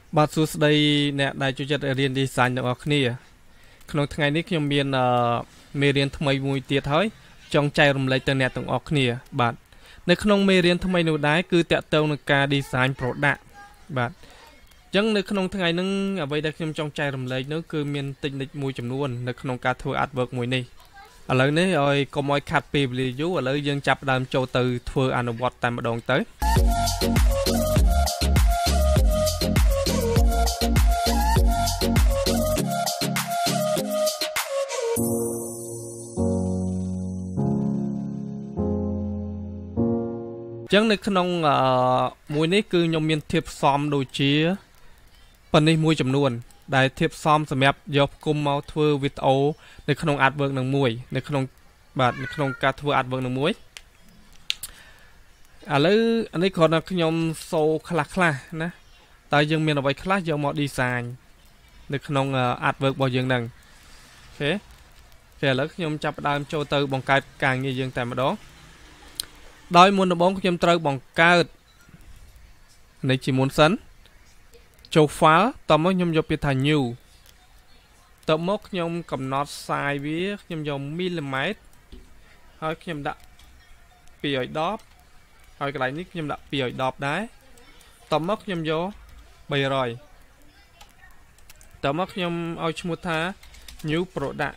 បាទសួស្តីអ្នកដែលចូលចិត្តរៀន design ទាំងអស់គ្នាក្នុងថ្ងៃនេះខ្ញុំមានមេរៀនថ្មីមួយទៀតហើយចង់ចែករំលែកទៅអ្នកទាំងអស់គ្នាបាទនៅក្នុងមេរៀនថ្មីនោះដែរគឺតាក់ទងនឹងការ design product បាទអញ្ចឹងនៅក្នុងថ្ងៃហ្នឹងអ្វីដែលខ្ញុំចង់ចែករំលែកនោះគឺមានតិចនិចមួយចំនួននៅក្នុងការធ្វើ artwork មួយនេះឥឡូវនេះឲ្យកុំឲ្យខាត់ពេលវេលាយូរឥឡូវយើងចាប់ដើមចូលទៅធ្វើអនុវត្តតែម្ដងទៅចឹងនៅក្នុងមួយនេះគឺខ្ញុំមានធៀបផ្សំដូចជាប៉ុណ្នេះមួយចំនួនដែលធៀបផ្សំសម្រាប់យកផ្គុំមកធ្វើវីដេអូនៅក្នុង artwork នឹងមួយនៅក្នុងការធ្វើ artwork នឹងមួយឥឡូវអានេះគ្រាន់តែខ្ញុំសូខ្លះណាតើយើងមានអ្វីខ្លះយកមក design នៅក្នុង artwork របស់យើងហ្នឹងអូខេឥឡូវខ្ញុំចាប់ផ្ដើមចូលទៅបង្កើតការងារយើងតែម្ដងដោយមុនដំបូងខ្ញុំត្រូវបង្កើតនេះជាមុនសិនចូល file តមកខ្ញុំយកពាក្យថា new តមកខ្ញុំកំណត់ size វាខ្ញុំយក mm ហើយខ្ញុំដាក់2ឲ្យ10ហើយកន្លែងនេះខ្ញុំដាក់2ឲ្យ10ដែរតមកខ្ញុំយក300តមកខ្ញុំឲ្យឈ្មោះថា new product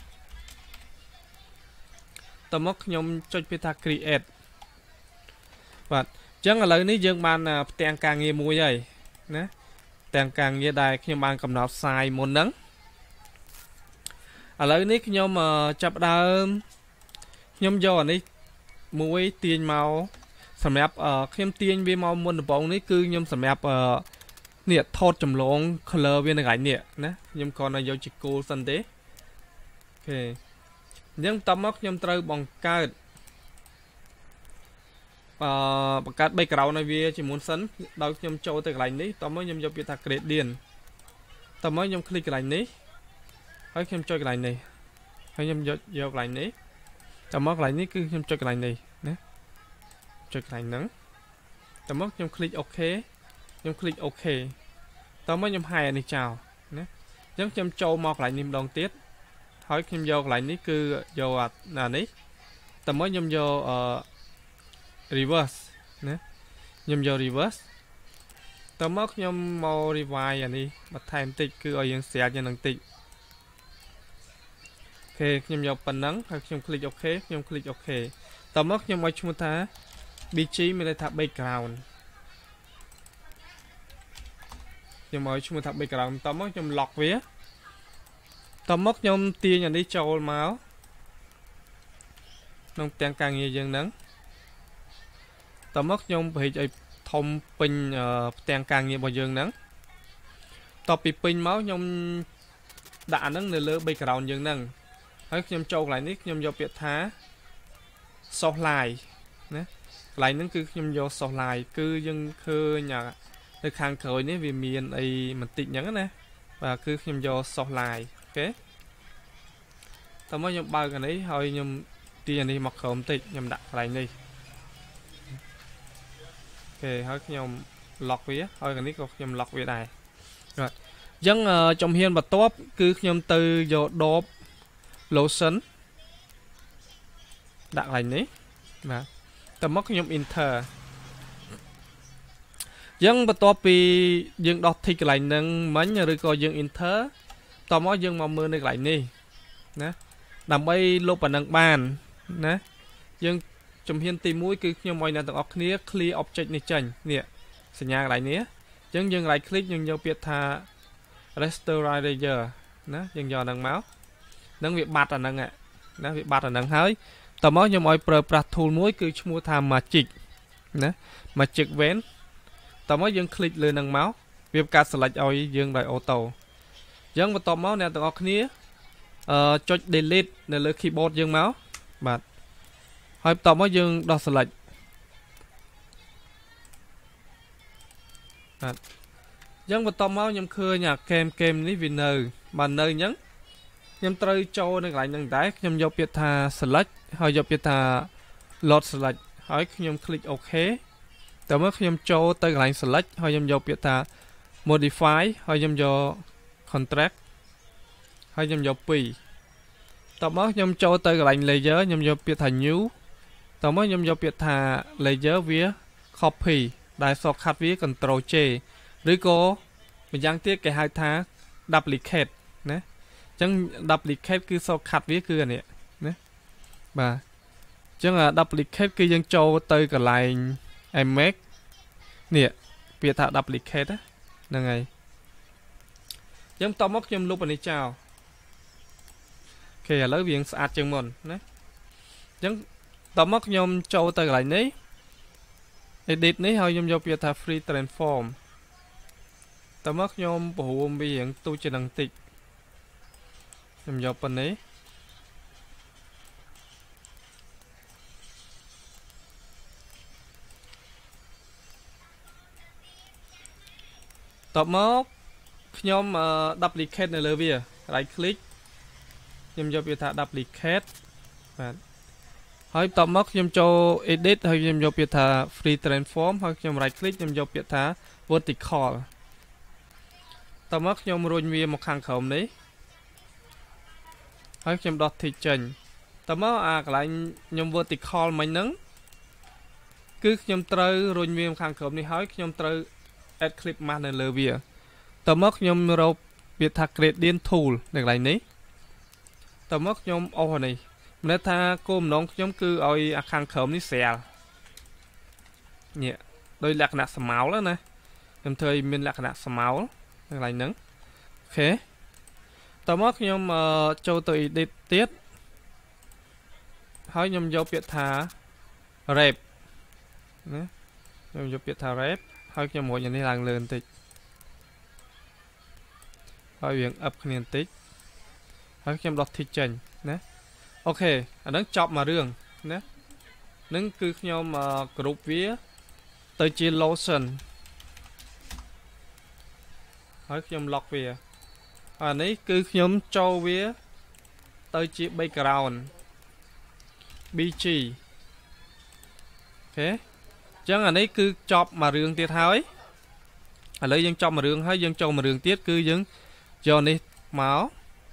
តមកខ្ញុំចុចពាក្យថា createបាទអញ្ចឹងឥឡូវនេះយើងបានផ្ទាំងការងារមួយហើយណាផ្ទាំងការងារដែលខ្ញុំបានកំណត់ size មុនហ្នឹងឥឡូវនេះខ្ញុំចាប់ដើមខ្ញុំយកអានេះមួយទាញមកសម្រាប់ខ្ញុំទាញវាមកមុនដំបូងនេះគឺខ្ញុំសម្រាប់នេះថតចម្លង color វានៅកន្លែងនេះណាខ្ញុំគ្រាន់តែយកជាគោលសិនទេអូខេអញ្ចឹងតមកខ្ញុំត្រូវបង្កើតbackground ឲ្យវាជាមុនសិនដោយខ្ញុំចូលទៅកន្លែងនេះតមកខ្ញុំយកពាក្យថា gradient តមកខ្ញុំคลิกកន្លែងនេះហើយខ្ញុំចុចកន្លែងនេះហើយខ្ញុំយកកន្លែងនេះតមកកន្លែងនេះគឺខ្ញុំចុចកន្លែងនេះណាចុចកន្លែងហ្នឹងតមកខ្ញុំคลิก OK ខ្ញុំคลิก OK តមកខ្ញុំហាយអានេះចោលណាអញ្ចឹងខ្ញុំចូលមកកន្លែងនេះម្ដងទៀតហើយខ្ញុំយកកន្លែងនេះគឺយកអានេះតមកខ្ញុំយកreverse ណាខ្ញុំយក reverse តមកខ្ញុំមក revise អានេះបន្ថែមតិចគឺឲ្យយើងស្រាលយ៉ាងនឹងតិចអូខេខ្ញុំយកប៉ុណ្ណឹងហើយខ្ញុំ click OK ខ្ញុំ click OK តមកខ្ញុំឲ្យឈ្មោះថា BG មានន័យថា background ខ្ញុំឲ្យឈ្មោះថា background តមកខ្ញុំ lock វាតមកខ្ញុំទាញអានេះចូលមកក្នុងទាំងការងារយើងហ្នឹងតមកខ្ញុំប្រហែលឲ្យធំពេញផ្ទាំងការងាររបស់យើងហ្នឹងតពីពេញមកខ្ញុំដាក់អាហ្នឹងនៅលើ background យើងហ្នឹងហើយខ្ញុំចូលកន្លែងនេះខ្ញុំយកពាក្យថា source line ណាកន្លែងហ្នឹងគឺខ្ញុំយក source line គឺយើងឃើញនៅខាងក្រោយនេះវាមានអីបន្តិចអញ្ចឹងណាបាទគឺខ្ញុំយក source line អូខេតមកខ្ញុំបើកអានេះហើយខ្ញុំទាញអានេះមកក្រោមបន្តិចខ្ញុំដាក់កន្លែងនេះអូខេហើយខ្ញុំ lock វាហើយកានេះក៏ខ្ញុំ lock វាដែរបាទអញ្ចឹងជំហានបន្ទាប់គឺខ្ញុំទៅយក Adobe Lotion ដាក់កន្លែងនេះបាទតមកខ្ញុំ enter អញ្ចឹងបន្ទាប់ពីយើងដោះ tick កន្លែងហ្នឹងមិញឬក៏យើង enter តមកយើងមកមើលនៅកន្លែងនេះណាដើម្បីលុបអានឹងបានណាយើងជំហានទី1គឺខ្ញុំឲ្យអ្នកទាំងអស់គ្នា clear object នេះចេញនេះសញ្ញាកន្លែងនេះអញ្ចឹងយើង right click យើងយកពាក្យថា rasterizer ណាយើងយកអាហ្នឹងមកនឹងវាបាត់អាហ្នឹងណាវាបាត់អាហ្នឹងហើយតមកខ្ញុំឲ្យប្រើប្រាស់ tool មួយគឺឈ្មោះថា magic ណា magic wand តមកយើង click លើហ្នឹងមកវាបង្កើត select ឲ្យយើងដោយ auto អញ្ចឹងបន្ទាប់មកអ្នកទាំងអស់គ្នាចុច delete នៅលើ keyboard យើងមកបាទហើយបន្ទាប់មកយើងដោះ select បាទអញ្ចឹងបន្ទាប់មកខ្ញុំឃើញអា game នេះវានៅបាទនៅអញ្ចឹងខ្ញុំត្រូវចូលនៅកន្លែងហ្នឹងដែរខ្ញុំយកពាក្យថា select ហើយយកពាក្យថា load select ហើយខ្ញុំ click OK តើមើលខ្ញុំចូលទៅកន្លែង select ហើយខ្ញុំយកពាក្យថា modify ហើយខ្ញុំយក contract ហើយខ្ញុំយក2តមកខ្ញុំចូលទៅកន្លែង layer ខ្ញុំយកពាក្យថា new តមកខ្ញុំយកពាក្យថា layer វា copy ដែល shortcut វា control J ឬក៏ម្យ៉ាងទៀតគេហៅថា duplicate ណាអញ្ចឹង duplicate គឺ shortcut វាគឺអានេះណាបាទអញ្ចឹង duplicate គឺយើងចូលទៅកន្លែង image នេះពាក្យថា duplicate ហ្នឹងហើយអញ្ចឹងតមកខ្ញុំលុបអានេះចោលអូខេឥឡូវវាស្អាតជាងមុនណាអញ្ចឹងតមកខ្ញុំចូលទៅកន្លែងនេះ edit នេះហើយខ្ញុំយកពាក្យថា free transform តមកខ្ញុំបង្រួមវារៀងទូចនឹងតិចខ្ញុំយកប៉ុណ្ណេះតមកខ្ញុំ duplicate នៅលើវា right click ខ្ញុំយកពាក្យថា duplicate បាទហើយតមកខ្ញុំចូល edit ហើយខ្ញុំយកពាក្យថា free transform ហើយខ្ញុំ right click ខ្ញុំយកពាក្យថា vertical តមកខ្ញុំរុញវាមកខាងក្រោមនេះហើយខ្ញុំដោះ tick ចេញតមកអាកន្លែងខ្ញុំ vertical មិញហ្នឹងគឺខ្ញុំត្រូវរុញវាមកខាងក្រោមនេះហើយខ្ញុំត្រូវ add clip mask នៅលើវាតមកខ្ញុំរកពាក្យថា gradient tool នៅកន្លែងនេះតមកខ្ញុំអូសនេះមិនថាគោលបំណងខ្ញុំគឺឲ្យអាខាងក្រោមនេះស្រាលនេះដោយលក្ខណៈស្មោលណាខ្ញុំធ្វើឲ្យមានលក្ខណៈស្មោលនៅកន្លែងហ្នឹងអូខេតមកខ្ញុំចូលទៅ edit ទៀតហើយខ្ញុំយកពាក្យថា wrap ណាខ្ញុំយកពាក្យថា wrap ហើយខ្ញុំរុញអានេះឡើងលើបន្តិចហើយវា up គ្នាបន្តិចហើយខ្ញុំដោះ tick ចេញណាអូខេអាហ្នឹងចប់មួយរឿងណានឹងគឺខ្ញុំគ្រប់វាទៅជា lotion ហើយខ្ញុំ lock វាអានេះគឺខ្ញុំចូលវាទៅជា background BG អូខេអញ្ចឹងអានេះគឺចប់មួយរឿងទៀតហើយឥឡូវយើងចប់មួយរឿងហើយយើងចូលមួយរឿងទៀតគឺយើងយកនេះមក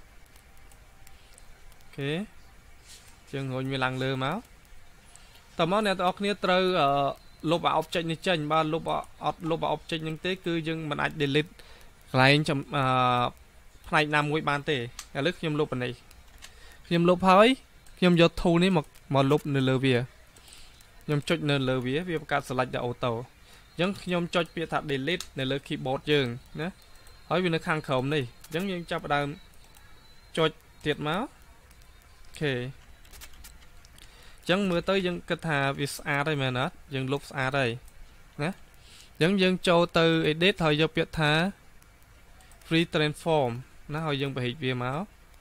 អូខេយើងរុញវាឡើងលើមកតើមកអ្នកទាំងអស់គ្នាត្រូវលុបអា object នេះចេញបើលុបអត់លុបអា object ហ្នឹងទេគឺយើងមិនអាច delete កន្លែងផ្នែកណាមួយបានទេឥឡូវខ្ញុំលុបអានេះខ្ញុំលុបហើយខ្ញុំយក tool នេះមកលុបនៅលើវាខ្ញុំចុចនៅលើវាបង្កើត select ដល់ auto អញ្ចឹងខ្ញុំចុចពាក្យថា delete នៅលើ keyboard យើងណាហើយវានៅខាងក្រោមនេះអញ្ចឹងយើងចាប់ផ្ដើមចុចទៀតមកអូខេអញ្ចឹងមើលទៅយើងគិតថាវាស្អាតហើយមែនអត់យើងលុបស្អាតហើយណាអញ្ចឹងយើងចូលទៅ edit ហើយយកពាក្យថា free transform ណាហើយយើងបង្ហិចវាមក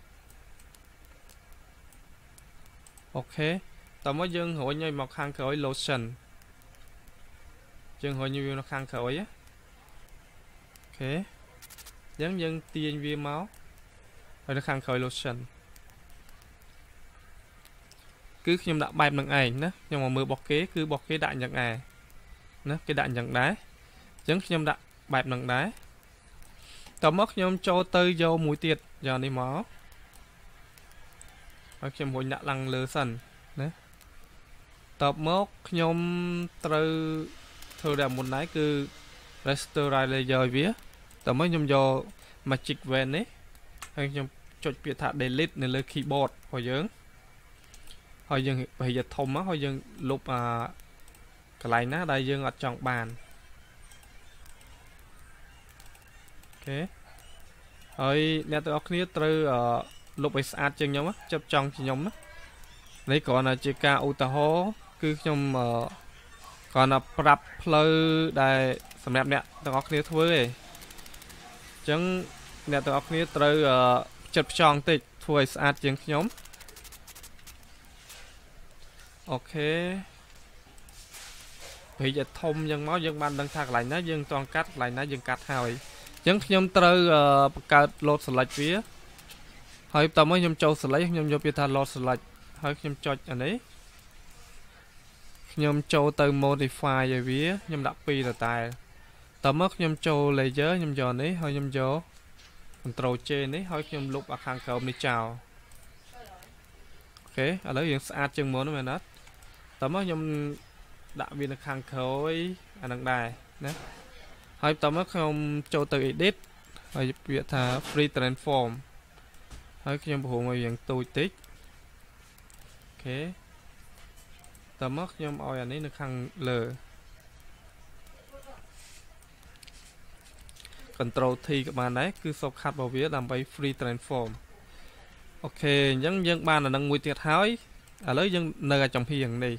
អូខេតើមកយើងរុញឲ្យមកខាងក្រោយ lotion យើងរុញវាមកខាងក្រោយអូខេអញ្ចឹងយើងទាញវាមកហើយនៅខាងក្រោយ lotion គឺខ្ញុំដាក់បែបនឹងឯងណាខ្ញុំមកមើលរបស់គេគឺរបស់គេដាក់អញ្ចឹងឯងណាគេដាក់អញ្ចឹងដែរអញ្ចឹងខ្ញុំដាក់បែបនឹងដែរតើមកខ្ញុំចូលទៅយកមួយទៀតយកនេះមកហើយខ្ញុំរុញដាក់ឡើងលើសិនណាតើមកខ្ញុំត្រូវធ្វើតែមុនដែរគឺ rasterize layer វាតើមកខ្ញុំយក magic wand នេះហើយខ្ញុំចុចពាក្យថា delete នៅលើ keyboard របស់យើងហើយយើងប្រហែលជាធំមកហើយយើងលុបកន្លែងណាដែលយើងអត់ចង់បានអូខេហើយអ្នកទាំងអស់គ្នាត្រូវលុបឲ្យស្អាតជាងខ្ញុំចាប់ចង់ជាខ្ញុំណានេះគ្រាន់តែជាការឧទាហរណ៍គឺខ្ញុំគ្រាន់តែប្រាប់ផ្លូវដែលសម្រាប់អ្នកទាំងអស់គ្នាធ្វើឯងអញ្ចឹងអ្នកទាំងអស់គ្នាត្រូវចិត្តផ្ចង់តិចធ្វើឲ្យស្អាតជាងខ្ញុំអូខេពេលឲ្យធំយ៉ាងមកយើងបានដឹងថាកន្លែងណាយើងចង់កាត់កន្លែងណាយើងកាត់ហើយអញ្ចឹងខ្ញុំត្រូវបង្កើត load select វាហើយតើមកខ្ញុំចូល select ខ្ញុំយកពាក្យថា load select ហើយខ្ញុំចុចអានេះខ្ញុំចូលទៅ modify ឲ្យវាខ្ញុំដាក់2ទៅតែតើមកខ្ញុំចូល layer ខ្ញុំយកនេះហើយខ្ញុំយក control J នេះហើយខ្ញុំលុបអាខាងក្រោមនេះចោលអូខេឥឡូវយើងស្អាតជាងមុនមែនអត់តើមកខ្ញុំដាក់វានៅខាងក្រោយអានឹងដែរណាហើយតើមកខ្ញុំចូលទៅ edit ហើយវាថា free transform ហើយខ្ញុំបង្រួមឲ្យវាទូចតិចអូខេតើមកខ្ញុំឲ្យអានេះនៅខាងលើ control T ក៏បានដែរគឺ shortcut របស់វាដើម្បី free transform អូខេអញ្ចឹងយើងបានអានឹងមួយទៀតហើយឥឡូវយើងនៅចំហៀងនេះ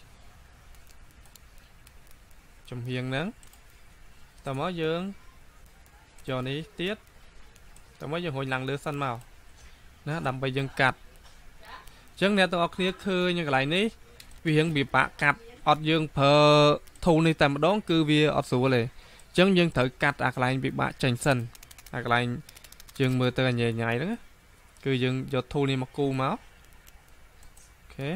ចំហៀងហ្នឹងតើមកយើងយកនេះទៀតតើមកយើងរុញឡើងលើសិនមកណាដើម្បីយើងកាត់អញ្ចឹងអ្នកទាំងអស់គ្នាឃើញកន្លែងនេះវារៀងពិបាកកាត់អត់យើងប្រើ tool នេះតែម្ដងគឺវាអត់ស្រួលទេអញ្ចឹងយើងត្រូវកាត់អាកន្លែងពិបាកចេញសិនអាកន្លែងយើងមើលទៅញ៉ៃញ៉ៃហ្នឹងគឺយើងយក tool នេះមកគូមកអូខេ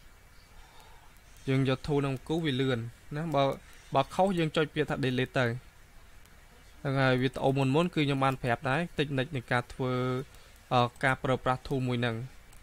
យើងយក tool នឹងគូវាលឿនណាបើខុសយើងចុចពាក្យថា delete ទៅហ្នឹងហើយវាត្អូមុនគឺខ្ញុំបានប្រាប់ដែរតិចនិចនៃការធ្វើការប្រើប្រាស់ tool មួយហ្នឹង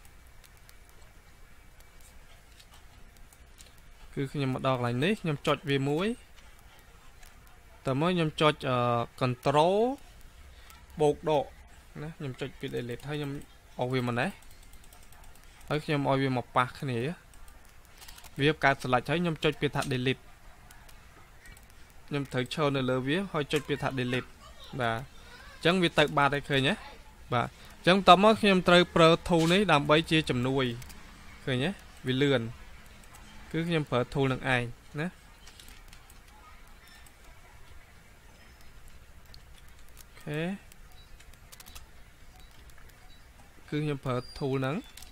គឺខ្ញុំមកដល់កន្លែងនេះខ្ញុំចុចវាមួយតើមកខ្ញុំចុចcontrol បូកដកណាខ្ញុំចុចពី delete ហើយខ្ញុំអស់វាមកនេះហើយខ្ញុំឲ្យវាមកប៉ះគ្នាវាកើត select ហើយខ្ញុំចុចពាក្យថា delete ខ្ញុំត្រូវឈរនៅលើវាហើយចុចពាក្យថា delete បាទអញ្ចឹងវាទៅបាត់ហើយឃើញទេបាទអញ្ចឹងតមកខ្ញុំត្រូវប្រើ tool នេះដើម្បីជាជំនួយឃើញទេវាលឿនគឺខ្ញុំប្រើ tool នឹងឯងណាអូខេគឺខ្ញុំប្រើ tool ហ្នឹង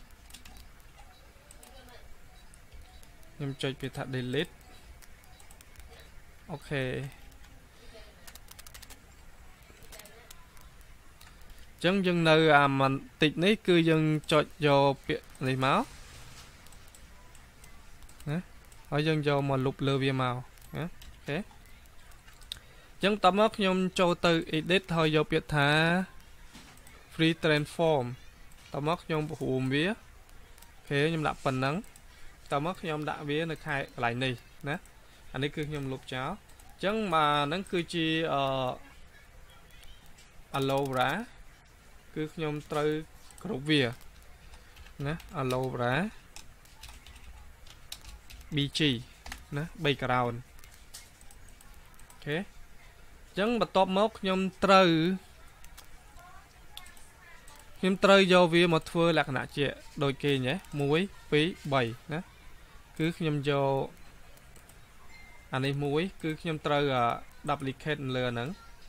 ខ្ញុំចុចពាក្យថា delete អូខេអញ្ចឹងយើងនៅអាបន្តិចនេះគឺយើងចុចយកពាក្យនេះមកណាហើយយើងយកមកលុបលើវាមកណាអូខេអញ្ចឹងតមកខ្ញុំចូលទៅ edit ហើយយកពាក្យថា free transform តមកខ្ញុំបង្រួមវាអូខេខ្ញុំដាក់ប៉ុណ្ណឹងតមកខ្ញុំដាក់វានៅខែកន្លែងនេះណាអានេះគឺខ្ញុំលុបចោលអញ្ចឹងមកហ្នឹងគឺជាAlora គឺខ្ញុំត្រូវគ្រប់វាណា Alora BG ណា background អូខេអញ្ចឹងបន្ទាប់មកខ្ញុំត្រូវយកវាមកធ្វើលក្ខណៈជាដូចគេញ៉េ1 2 3ណាគឺខ្ញុំយកអានេះមួយគឺខ្ញុំត្រូវ duplicate លើហ្នឹង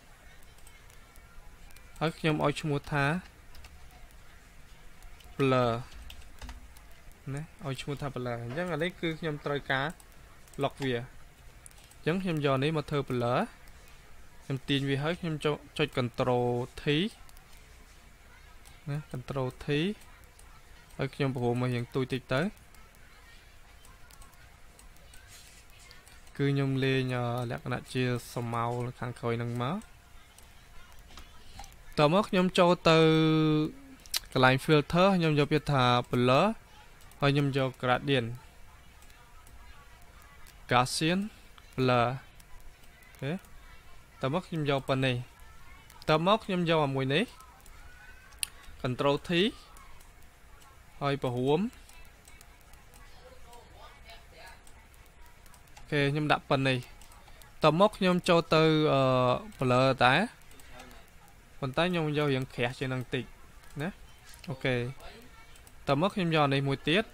ហើយខ្ញុំឲ្យឈ្មោះថា blur ណាឲ្យឈ្មោះថា blur អញ្ចឹងអានេះគឺខ្ញុំត្រូវការ lock វាអញ្ចឹងខ្ញុំយកនេះមកធ្វើ blur ខ្ញុំទាញវាហើយខ្ញុំចុច control T ណា control T ហើយខ្ញុំបង្រួមមកយ៉ាងទូចតិចទៅគឺខ្ញុំលេងលក្ខណៈជាសមោលខាងក្រោយហ្នឹងមកតមកខ្ញុំចូលទៅកន្លែង filter ខ្ញុំយកពាក្យថា blur ហើយខ្ញុំយក gradient Gaussian blur អូខេតមកខ្ញុំយកប៉ុណ្នេះតមកខ្ញុំយកអាមួយនេះ control T ហើយបង្រួមអូខេខ្ញុំដាក់ប៉ុណ្នេះតមកខ្ញុំចូលទៅblur តែប៉ុន្តែខ្ញុំយករៀងក្រាស់ជាងនឹងតិចណាអូខេតមកខ្ញុំយកនេះមួយទៀត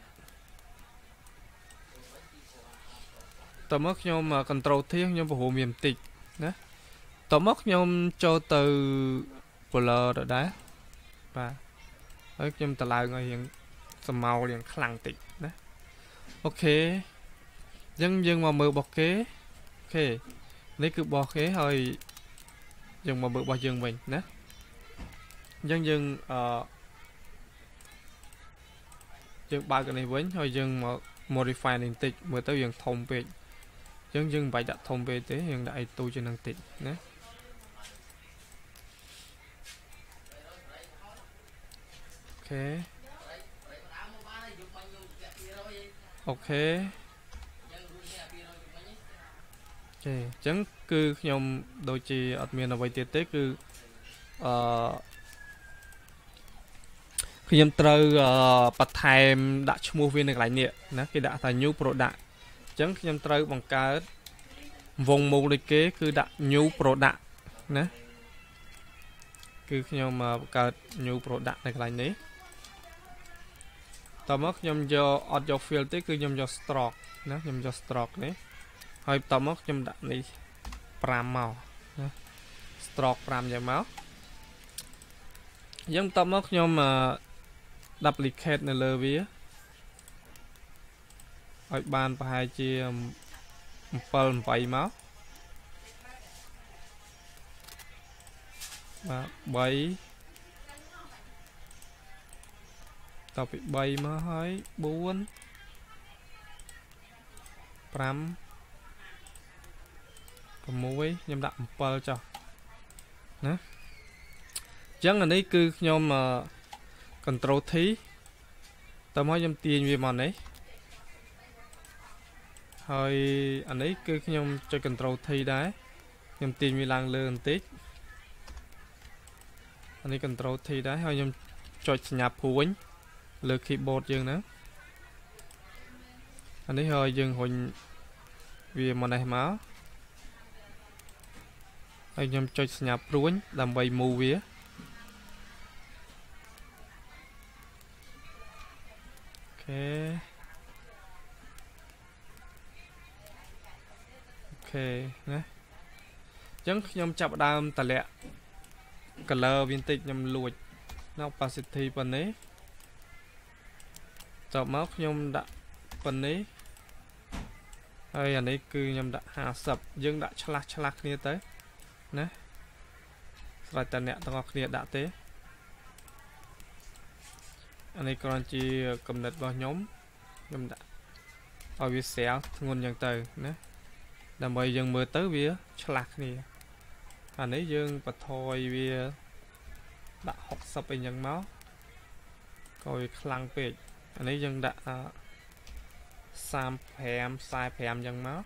តមកខ្ញុំ control T ខ្ញុំបង្រួមវាបន្តិចណាតមកខ្ញុំចូលទៅ blur ដដែលបាទហើយខ្ញុំតឡើងឲ្យរៀងសមោលរៀងខ្លាំងតិចណាអូខេអញ្ចឹងយើងមកមើលរបស់គេអូខេនេះគឺរបស់គេហើយយើងមកមើលរបស់យើងវិញណាអញ្ចឹងយើងបើកនេះវិញហើយយើងមក modify នេះបន្តិចមើលទៅយើងធំពេកអញ្ចឹងយើងមិនបាច់ដាក់ធំពេកទេយើងដាក់ឲ្យទូចជាងនឹងតិចណាអូខេចឹងគឺខ្ញុំដូចជាអត់មានអ្វីទៀតទេគឺខ្ញុំត្រូវបន្ថែមដាក់ឈ្មោះវានៅកន្លែងនេះណាគេដាក់ថា new product អញ្ចឹងខ្ញុំត្រូវបង្កើតវងមូលដូចគេគឺដាក់ new product ណាគឺខ្ញុំបង្កើត new product នៅកន្លែងនេះតមកខ្ញុំយកអត់យក field ទេគឺខ្ញុំយក stroke ណាខ្ញុំយក stroke នេះហើយតមកខ្ញុំដាក់នេះ5មកណា stroke 5យ៉ាងមកយើងតមកខ្ញុំduplicate នៅលើវាឲ្យបានប្រហែលជា7 8មកបាទ3តពី3មកហើយ4 5 6ខ្ញុំដាក់7ចុះណាអញ្ចឹងអានេះគឺខ្ញុំcontrol T តើមកខ្ញុំទាញវាមកនេះហើយអានេះគឺខ្ញុំចុច control T ដែរខ្ញុំទាញវាឡើងលើបន្តិចអានេះ control T ដែរហើយខ្ញុំចុចសញ្ញាព្រួញលើ keyboard យើងហ្នឹងអានេះហើយយើងរុញវាមកនេះមកហើយខ្ញុំចុចសញ្ញាព្រួញដើម្បី move វាអូខេណាអញ្ចឹងខ្ញុំចាប់ដើមតម្លាក់ color វាបន្តិចខ្ញុំលួចនៅ opacity ប៉ុណ្ណេះតមកខ្ញុំដាក់ប៉ុណ្ណេះហើយអានេះគឺខ្ញុំដាក់50យើងដាក់ឆ្លាស់គ្នាទៅណាស្រេចតែអ្នកទាំងអស់គ្នាដាក់ទេអានេះគ្រាន់ជាកំណត់របស់ខ្ញុំដាក់ឲ្យវាស្រាលធ្ងន់យ៉ាងទៅណាដើម្បីយើងមើលទៅវាឆ្លាស់គ្នាអានេះយើងបន្ថយវាដាក់60អីយ៉ាងមកក៏វាខ្លាំងពេកអានេះយើងដាក់35 45យ៉ាងមក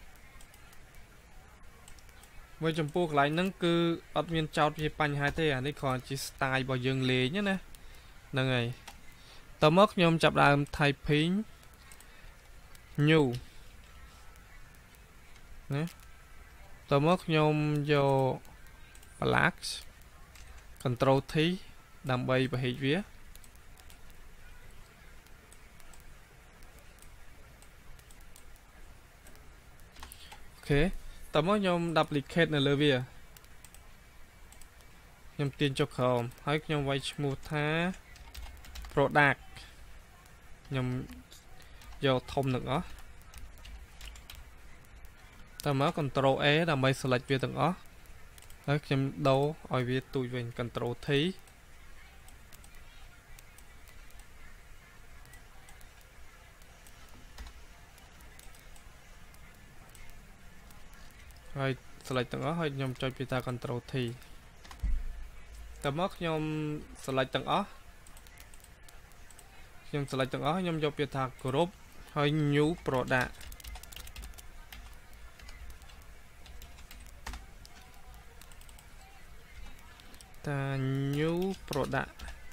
មួយចំពោះកន្លែងហ្នឹងគឺអត់មានចោតជាបញ្ហាទេអានេះគ្រាន់ជា style របស់យើងលេងណាហ្នឹងហើយតមកខ្ញុំចាប់ដើម typing new ណាតមកខ្ញុំយក black control T ដើម្បីបង្ហាញវាអូខេតមកខ្ញុំ duplicate នៅលើវាខ្ញុំទាញចុះក្រោមហើយខ្ញុំវាយឈ្មោះថា product ខ្ញុំយកធំទាំងអស់តមក control A ដើម្បី select វាទាំងអស់ហើយខ្ញុំដូរឲ្យវាទូចវិញ control T ហើយ select ទាំងអស់ហើយខ្ញុំចុចពីថា control T តមកខ្ញុំ select ទាំងអស់ខ្ញុំយកពាក្យថា group ហើយ new product តា new product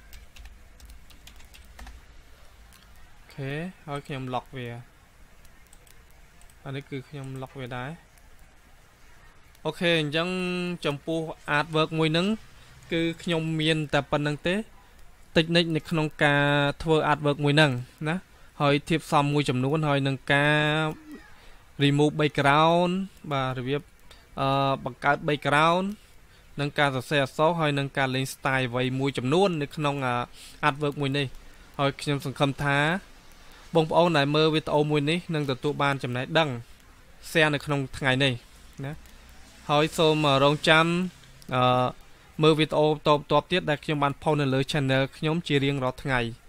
អូខេហើយខ្ញុំ lock វាអានេះគឺខ្ញុំ lock វាដែរអូខេអញ្ចឹងចំពោះ artwork មួយហ្នឹងគឺខ្ញុំមានតែប៉ុណ្្នឹងទេtechnique នៅក្នុងការធ្វើ artwork មួយហ្នឹងណាហើយធៀបសមមួយចំនួនហើយនឹងការ remove background បាទរបៀបបង្កើត background នឹងការសរសេរអក្សរហើយនឹងការលេង style អ្វីមួយចំនួននៅក្នុង artwork មួយនេះហើយខ្ញុំសង្ឃឹមថាបងប្អូនដែលមើលវីដេអូមួយនេះនឹងទទួលបានចំណេះដឹង share នៅក្នុងថ្ងៃនេះណាហើយសូមរងចាំមើលវីដេអូតបទៀតដែលខ្ញុំបានផុសនៅលើ channel ខ្ញុំជារៀងរាល់ថ្ងៃ